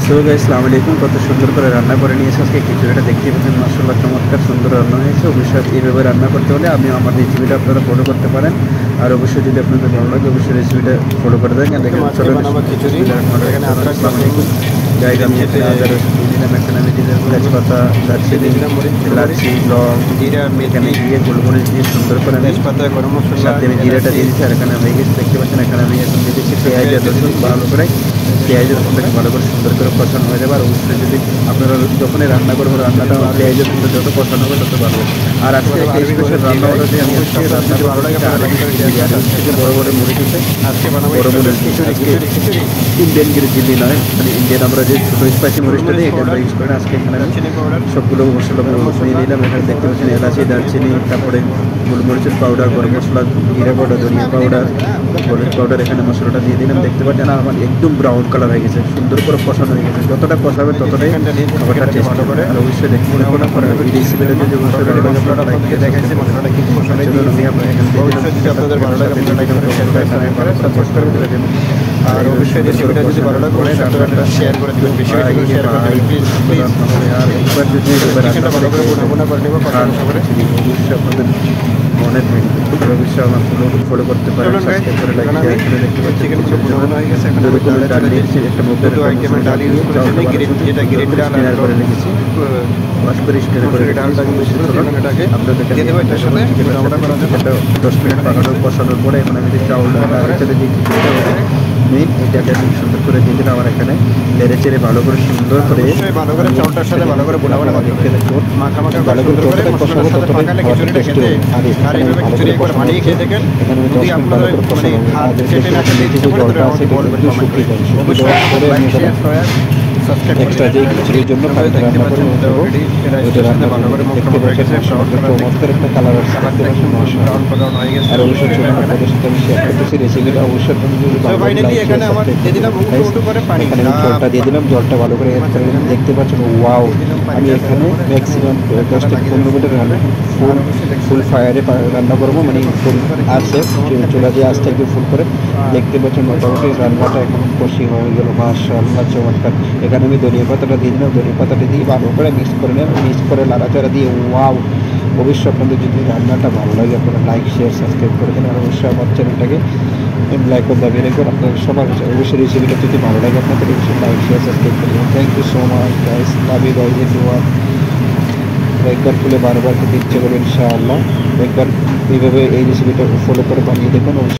So guys আসসালামু আলাইকুম। কত সুন্দর করে রান্না করে নিয়েছে আজকে খিচুড়িটা দেখতে পাচ্ছেন, মাশাআল্লাহ চমৎকার সুন্দর রান্না হয়েছে। অবশ্যই এইভাবে রান্না করতে হলে আমি আমার রেসিপিটা আপনারা ফলো করতে পারেন। আর অবশ্যই যদি আপনাদের ভালো লাগে অবশ্যই রেসিপিটা ফলো করে দেন। দেখেন ছোটো খিচুড়ি আসসালামু আলাইকুম গাইস। আমি এখানে আদা রসুন দিয়ে দিলাম, এখানে আমি দিলাম তেজপাতা, দারচিনি, এলাচি, লং, জিরা, এখানে দিয়ে গোলমরিচ দিয়ে সুন্দর করে তেজপাতা, গরম মশলা সাথে আমি জিরাটা দিয়ে দিচ্ছি। আর এখানে হয়ে গেছে দেখতে পাচ্ছেন, এখানে আমি এখন দিয়ে দিচ্ছি পেঁয়াজ আর রসুন। ভালো করে পেঁয়াজ রসুনটাকে ভালো করে সুন্দর করে কষানো হয়ে যাবে। আর অবশ্যই যদি আপনারা যখনই রান্না করবো রান্নাটা পেঁয়াজ রসুনটা যত কষানো হবে তত ভালো। আর আজকে একটা স্পেশাল রান্না হলো যে আমি হচ্ছে রান্না ভালো লাগে থেকে বড় বড় মুড়ি দিতে আজকে বানাবো বড় বড় খিচুড়ি। ইন্ডিয়ান চিলি নয়, মানে ইন্ডিয়ান আমরা যে ছোটো স্পাইসি মরিচটা দিই এটা আমরা ইউজ করি। আজকে এখানে সবগুলো মশলা নিয়ে নিলাম। এখানে দেখতে পাচ্ছেন এলাচি, দারচিনি, তারপরে গোলমরিচের পাউডার, গরম মশলা, জিরা পাউডার, ধনিয়া পাউডার, হলুদ পাউডার, এখানে মশলাটা দিয়ে দিলাম। দেখতে পাচ্ছেন আমার একদম ব্রাউন কালার হয়ে গেছে, সুন্দর করে কষানো হয়ে গেছে। যতটা কষাবে ততটাই খাবারটা টেস্ট হবে। আর অবশ্যই দেখুন এই রেসিপিটা যদি অবশ্যই ভালো লাগে আপনারা লাইক দিয়ে দেখাচ্ছেন মশলাটা কিন্তু কষানো দিয়ে আমি আপনাদের ভালো লাগে আর অবশ্যই রেসিপিটা যদি ভালো লাগে শেয়ার করে দেবেন, বেশি বেশি শেয়ার করে দেবেন প্লিজ। আর একবার যদি চিকেনটা ভালো করে বোনা করে নেব অবশ্যই আপনাদের মনে থাকবে। অবশ্যই আমার ফলো করতে পারেন, সাবস্ক্রাইব করে লাইক করে দেখতে পাচ্ছি চিকেনগুলো বোনা হয়ে গেছে। এখন আমি ডাল দিয়েছি, একটা মুখের আইটেমে ডাল ইউজ করেছি, গ্রিন যেটা গ্রিন ডাল আর করে রেখেছি, ওয়াশ করে স্টিয়ার করে ডালটা ইউজ করে এটাকে আপনাদেরকে দিয়ে দেব। এটার সাথে আমরা করা যাবে এটা 10 মিনিট পাকানোর কষানোর পরে এখন আমি যে চাউলটা এটাতে দিয়ে খিচুড়িটা মেন এটাকে আমি সুন্দর করে দিয়ে দিলাম। আমার এখানে নেড়ে চেড়ে ভালো করে সুন্দর করে ভালো করে চাউলটার সাথে ভালো করে বোনা বোনা দেখতে দেখুন মাখা মাখা ভালো করে কষানোর সাথে পাকালে খিচুড়িটা খেতে আর এইভাবে খিচুড়ি একবার বানিয়ে খেয়ে দেখেন। যদি আপনারা মানে হাত চেটে না খেতে ইচ্ছে করে তাহলে আমাকে বলবেন কমেন্ট করে। অবশ্যই লাইক শেয়ার করে সাবস্ক্রাইব এক্সট্রা যে খিচুড়ির জন্য দেখতে পাচ্ছেন অলরেডি এটা রান্না ভালো করে মুখটা হয়ে গেছে, চমৎকার একটা কালার আসছে, ব্রাউন ব্রাউন হয়ে গেছে। আর অবশ্যই ছোট আপনাদের সাথে আমি শেয়ার করতেছি রেসিপিটা। অবশ্যই ফাইনালি এখানে আমার দিয়ে দিলাম উঠো করে পানি, জলটা দিয়ে দিলাম, জলটা ভালো করে দেখতে পাচ্ছেন। ওয়াও, আমি এখানে ম্যাক্সিমাম 10 থেকে 15 মিনিট ফুল ফায়ারে রান্না করবো, মানে ফুল আছে চুলা দিয়ে আসতে একটু ফুল করে। দেখতে পাচ্ছেন মোটামুটি রান্নাটা এখন কষি হয়ে গেল, মাশাআল্লাহ চমৎকার। এখানে আমি ধনিয়া পাতাটা দিয়ে দিলাম, ধনিয়া পাতাটা দিয়ে ভালো করে মিক্স করে নেব, মিক্স করে নাড়াচাড়া দিয়ে ওয়াও। অবশ্যই আপনাদের যদি রান্নাটা ভালো লাগে আপনারা লাইক শেয়ার সাবস্ক্রাইব করে দেন। আর অবশ্যই আমার চ্যানেলটাকে লাইক করে দাবিয়ে রেখে আপনাদের সবার অবশ্যই রেসিপিটা যদি ভালো লাগে আপনাদের অবশ্যই লাইক শেয়ার সাবস্ক্রাইব করে দেবেন। Thank you so much guys, love you guys everyone. একবার খুলে বারবার খেতে ইচ্ছে করবে ইনশাআল্লাহ। একবার এইভাবে এই রেসিপিটা ফলো করে বানিয়ে দেখুন।